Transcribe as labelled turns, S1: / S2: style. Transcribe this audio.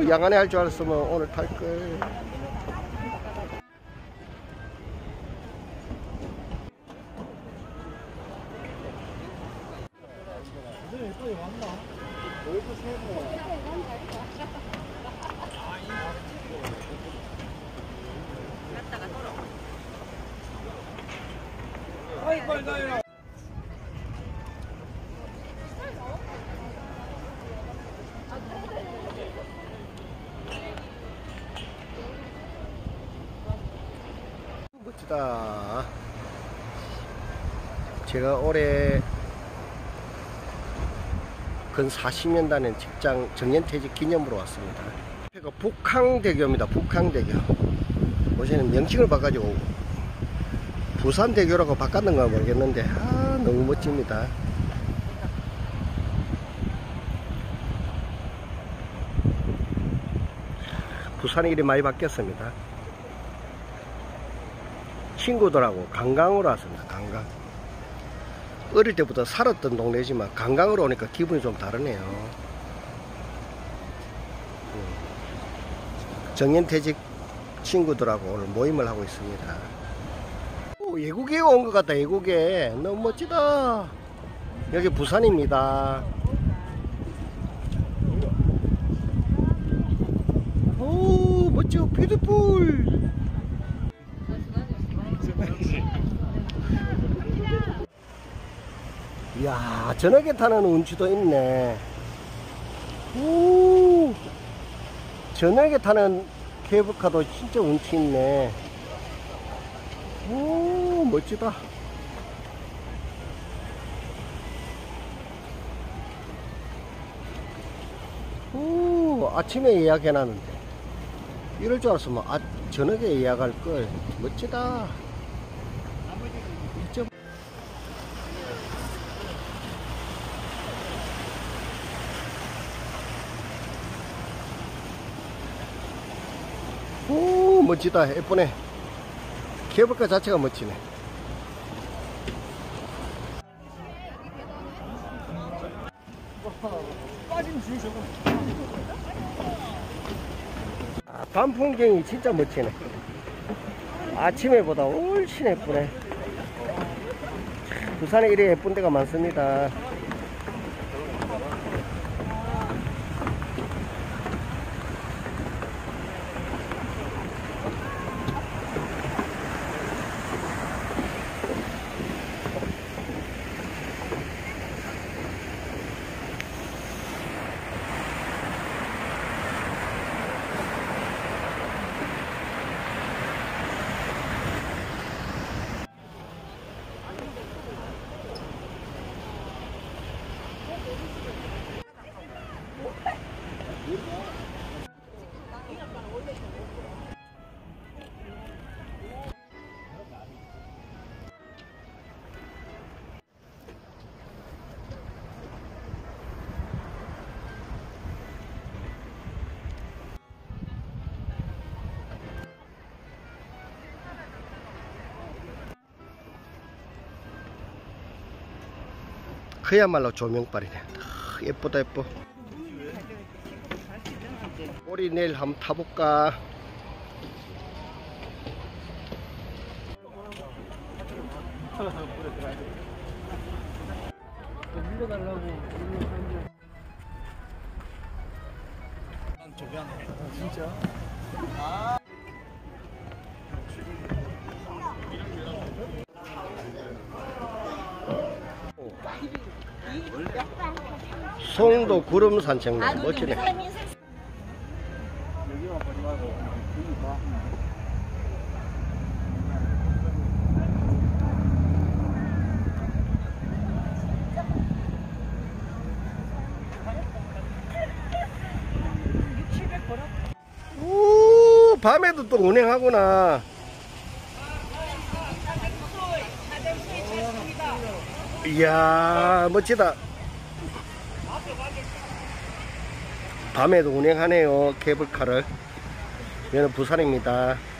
S1: 양안에 할 줄 알았으면 오늘 탈걸. 멋지다. 제가 올해 근 40년 다닌 직장 정년퇴직 기념으로 왔습니다. 북항대교입니다. 북항대교. 요새는 명칭을 바꿔가지고 부산대교라고 바꿨는가 모르겠는데 너무 멋집니다. 부산이 이리 많이 바뀌었습니다. 친구들하고 관광으로 왔습니다. 관광. 어릴 때부터 살았던 동네지만 관광으로 오니까 기분이 좀 다르네요. 정년퇴직 친구들하고 오늘 모임을 하고 있습니다. 오, 외국에 온 것 같다. 외국에 너무 멋지다. 여기 부산입니다. 오, 멋져. 뷰티풀. 이야, 저녁에 타는 운치도 있네. 오, 저녁에 타는 케이블카도 진짜 운치 있네. 오, 멋지다. 오, 아침에 예약해놨는데 이럴 줄 알았으면 저녁에 예약할 걸. 멋지다. 오, 멋지다. 예쁘네. 케이블카 자체가 멋지네. 밤 풍경이 진짜 멋지네. 아침에 보다 훨씬 예쁘네. 부산에 이래 예쁜 데가 많습니다. 그야말로 조명빨이네. 예쁘다 예뻐. 우리 내일 한번 타볼까?
S2: 진짜?
S1: 송도 구름 산책로 멋지네. 오, 밤에도 또 운행하구나. 이야, 멋지다. 밤에도 운행하네요, 케이블카를. 여기는 부산입니다.